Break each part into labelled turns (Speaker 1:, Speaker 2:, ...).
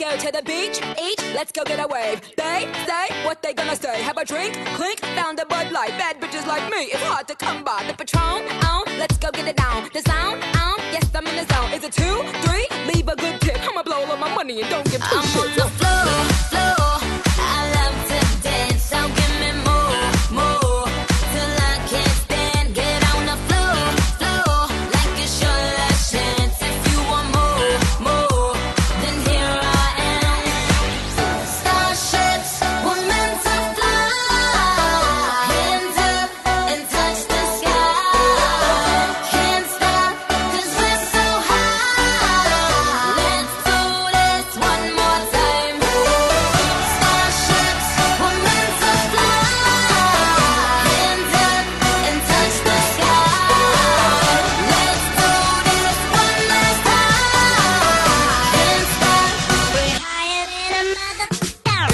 Speaker 1: go to the beach, eat, let's go get a wave. They say what they gonna say. Have a drink, clink, found a Bud Light. Bad bitches like me, it's hard to come by. The Patron, let's go get it down. The sound, yes, I'm in the zone. Is it 2, 3? Leave a good tip. I'ma blow all of my money and don't give two shits. I'm on the floor. I love to dance, so give me more, till I can't stand. Get on the floor, like it's your last chance. If you want more, then here I am. Starships were meant to fly. Hands up and touch the sky. Can't stop 'cause we're so high. Let's do this one more time. Starships were meant to fly. Hands up and touch the sky. Let's do this one last time. Can't stop, we're higher than a mother.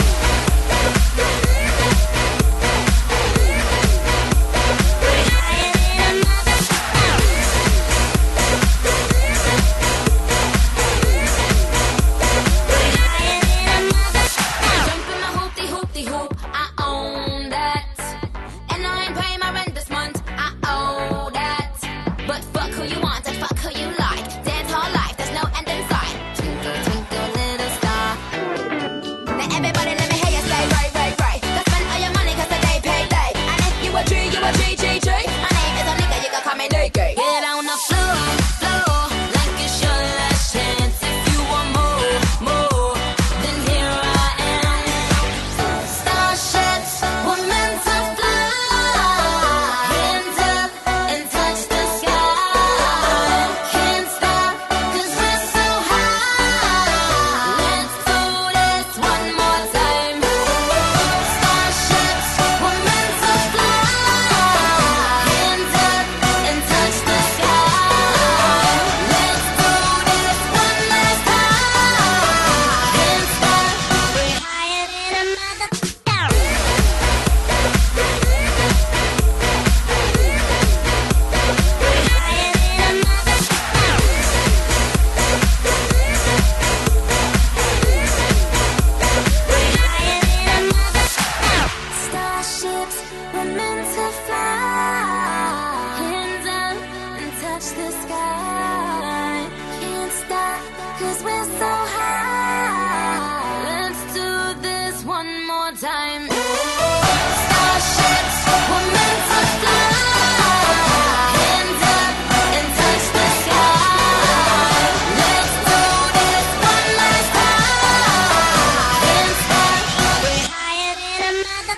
Speaker 1: Jump in my hoopty hoop, I own that. And I ain't paying my rent this month, I owe that. But fuck who you want and fuck who you like. Dance hall life, there's no end in sight. Twinkle, twinkle, little star. Now everybody let me hear you say right. Go spend all your money 'cause the day payday. And if you a G, you a G. My name is a nigga, you can call me Nicky. Get on the floor, like it's your last chance. If you want more, then here I am. Starships were meant to fly. Hands up and touch the sky. Can't stop 'cause we're so high. Let's do this one more time. Starships were meant to fly. Hands up and touch the sky. Let's do this one last time. Can't stop, we're higher than a mother. Starships were meant to fly. Hands up and touch the sky. Can't stop 'cause we're so high. Let's do this one more time. Starships were meant to fly. Hands up and touch the sky. Let's do this one last time. Can't stop, we're higher than a mother.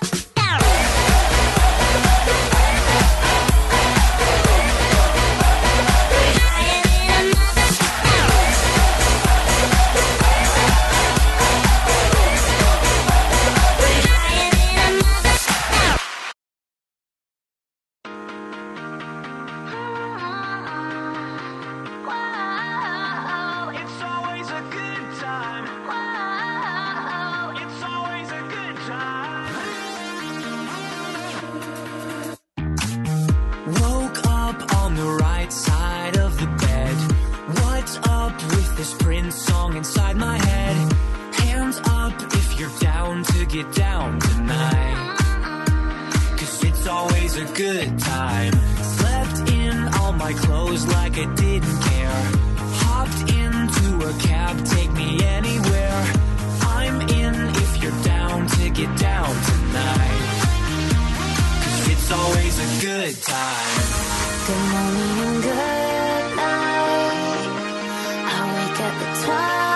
Speaker 2: It's always a good time. It's always a good time. Woke up on the right side of the bed. What's up with this Prince song inside my head? Hands up if you're down to get down tonight. 'Cause it's always a good time. Slept in all my clothes like I didn't care. Hopped into a cab, take me anywhere. I'm in if you're down to get down tonight. 'Cause it's always a good time.
Speaker 1: Good morning and good night. I wake at the twilight.